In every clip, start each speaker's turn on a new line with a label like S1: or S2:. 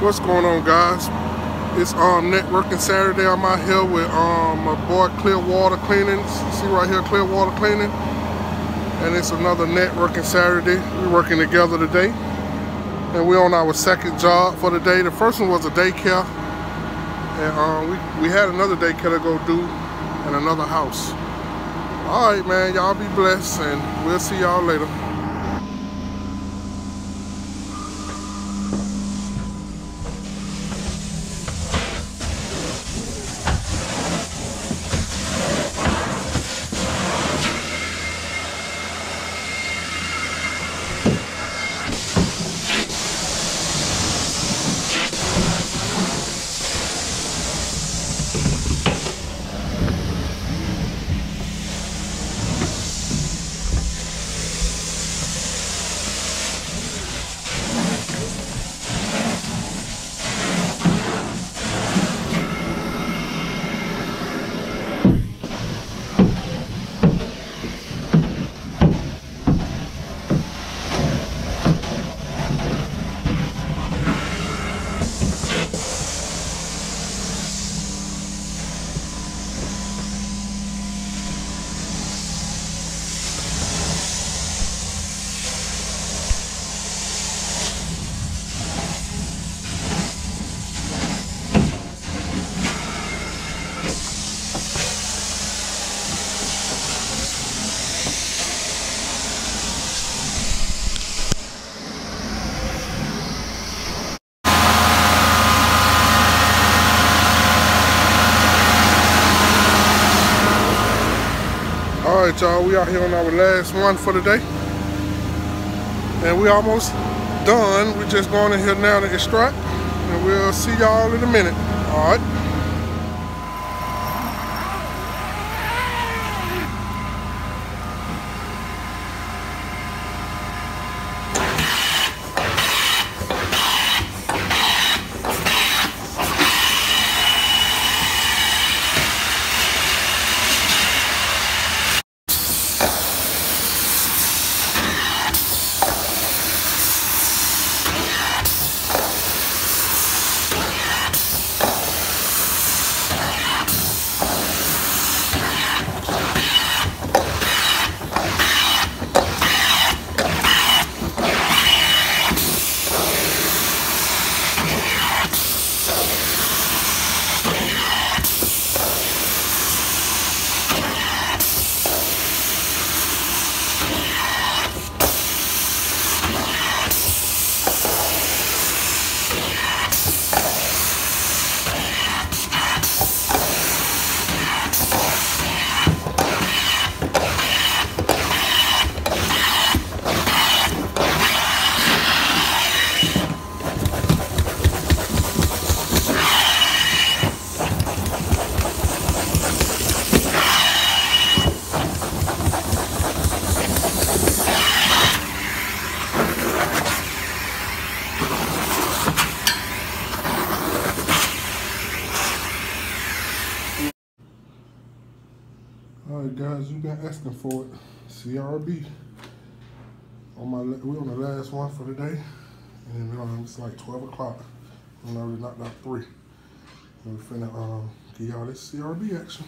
S1: What's going on, guys? It's networking Saturday. I'm out here with my boy Clearwater Cleaning. See right here, Clearwater Cleaning. And it's another networking Saturday. We're working together today. And we're on our second job for the day. The first one was a daycare. And we had another daycare to go do in another house. Alright, man, y'all be blessed and we'll see y'all later. Alright, y'all, we out here on our last one for the day. And we almost done. We're just going in here now to extract. And we'll see y'all in a minute. Alright. Alright, guys, you've been asking for it. CRB. We're on the last one for the day. And it's like 12 o'clock. We already knocked out 3. And we're finna give y'all this CRB action.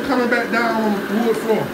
S1: it coming back down on the wood floor.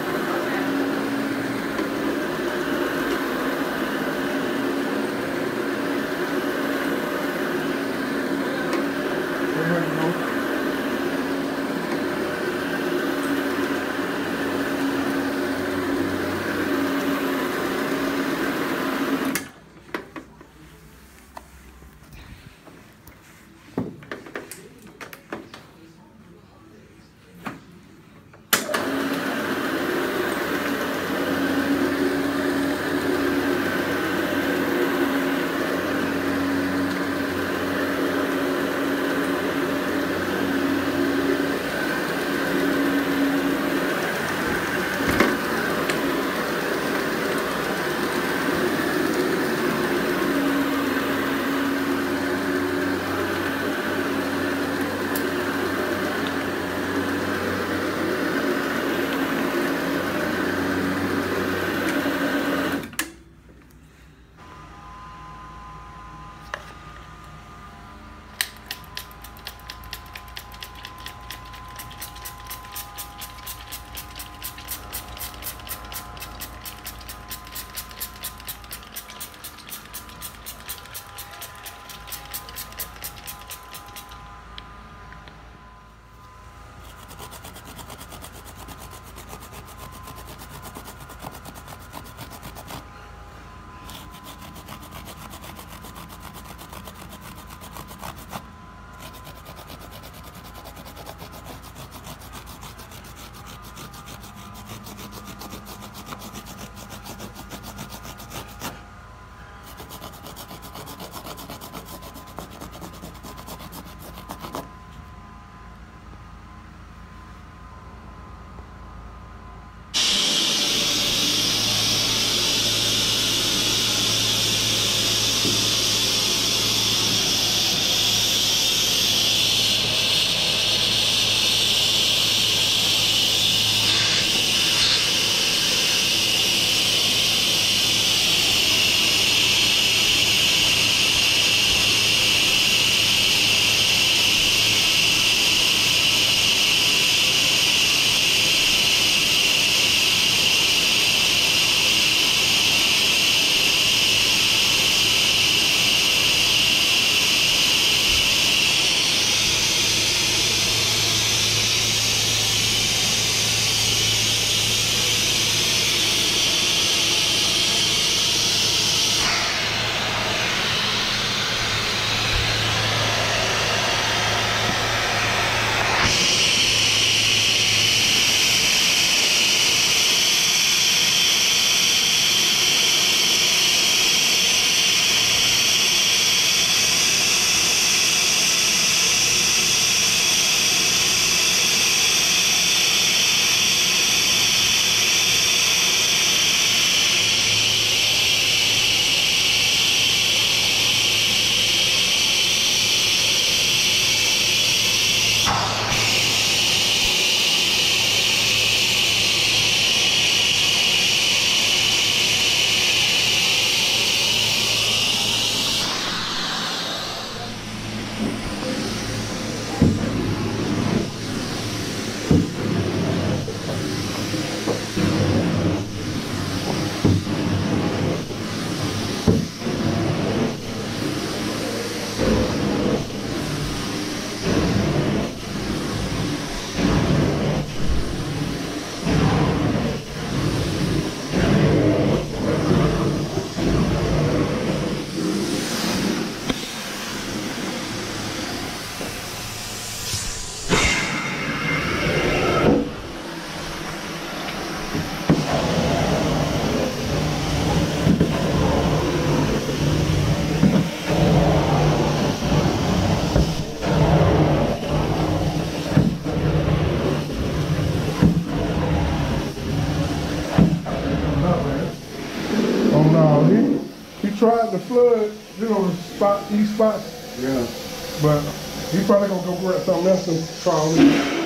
S1: Tried to flood, you know, these spots.
S2: Yeah.
S1: But he probably gonna go grab something else and try on it.